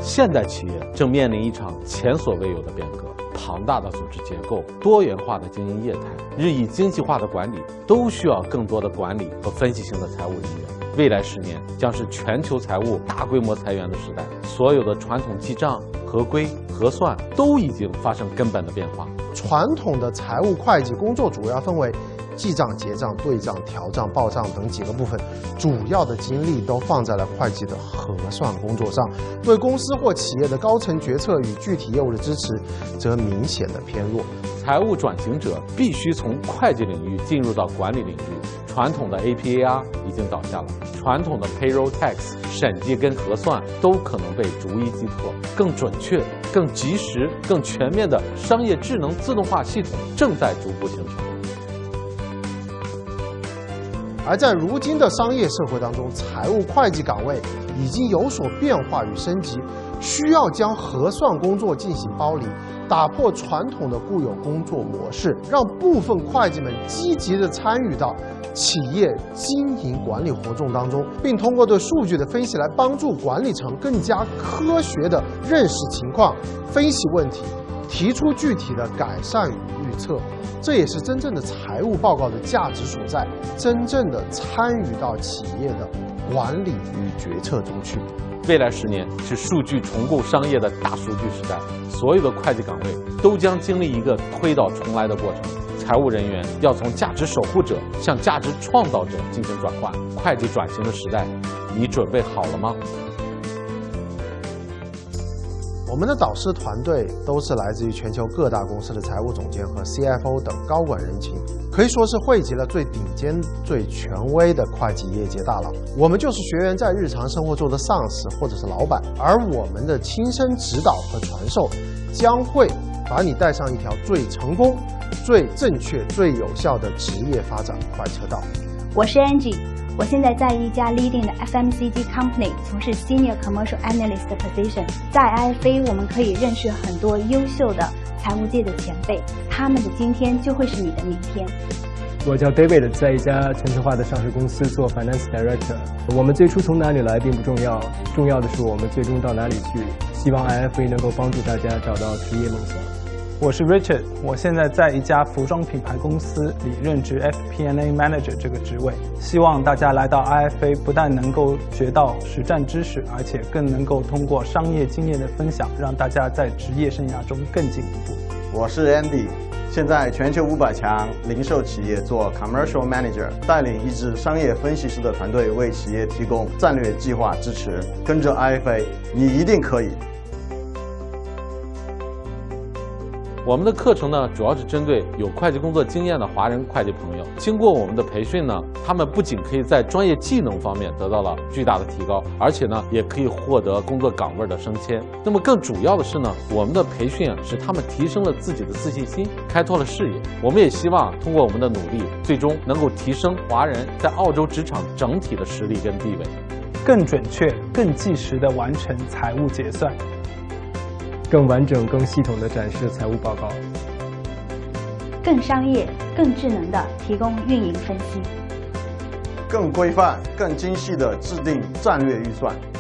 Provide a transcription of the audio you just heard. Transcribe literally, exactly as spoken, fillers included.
现代企业正面临一场前所未有的变革，庞大的组织结构、多元化的经营业态、日益精细化的管理，都需要更多的管理和分析型的财务人员。未来十年将是全球财务大规模裁员的时代，所有的传统记账、合规、核算都已经发生根本的变化。 传统的财务会计工作主要分为记账、结账、对账、调账、报账等几个部分，主要的精力都放在了会计的核算工作上。对公司或企业的高层决策与具体业务的支持，则明显的偏弱。 财务转型者必须从会计领域进入到管理领域。传统的 A P A R 已经倒下了，传统的 Payroll Tax 审计跟核算都可能被逐一击破。更准确、更及时、更全面的商业智能自动化系统正在逐步形成。 而在如今的商业社会当中，财务会计岗位已经有所变化与升级，需要将核算工作进行剥离，打破传统的固有工作模式，让部分会计们积极地参与到企业经营管理活动当中，并通过对数据的分析来帮助管理层更加科学地认识情况、分析问题、提出具体的改善与预测。这也是真正的财务报告的价值所在，真正的参与到企业的管理与决策中去。 未来十年是数据重构商业的大数据时代，所有的会计岗位都将经历一个推倒重来的过程。财务人员要从价值守护者向价值创造者进行转换。会计转型的时代，你准备好了吗？ 我们的导师团队都是来自于全球各大公司的财务总监和 C F O 等高管人群，可以说是汇集了最顶尖、最权威的会计业界大佬。我们就是学员在日常生活中的上司或者是老板，而我们的亲身指导和传授，将会把你带上一条最成功、最正确、最有效的职业发展快车道。 我是 Angie。我现在在一家 leading 的 F M C G company 从事 Senior Commercial Analyst 的 position。在 I F A 我们可以认识很多优秀的财务界的前辈，他们的今天就会是你的明天。 我叫 David， 在一家全球化的上市公司做 Finance Director。我们最初从哪里来并不重要，重要的是我们最终到哪里去。希望 I F A 能够帮助大家找到职业梦想。 我是 Richard， 我现在在一家服装品牌公司里任职 F P and A Manager 这个职位。希望大家来到 I F A 不但能够学到实战知识，而且更能够通过商业经验的分享，让大家在职业生涯中更进一步。 我是 Andy， 现在全球五百强零售企业做 Commercial Manager， 带领一支商业分析师的团队为企业提供战略计划支持。跟着 I F A， 你一定可以。 我们的课程呢，主要是针对有会计工作经验的华人会计朋友。经过我们的培训呢，他们不仅可以在专业技能方面得到了巨大的提高，而且呢，也可以获得工作岗位的升迁。那么更主要的是呢，我们的培训啊，使他们提升了自己的自信心，开拓了视野。我们也希望通过我们的努力，最终能够提升华人在澳洲职场整体的实力跟地位， 更准确、更及时地完成财务结算。 更完整、更系统地展示财务报告， 更商业、更智能地提供运营分析， 更规范、更精细地制定战略预算。